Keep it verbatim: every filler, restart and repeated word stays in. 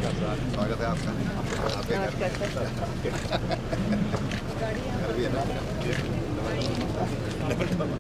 स्वागत है आपका आपके घर में। घर भी है ना।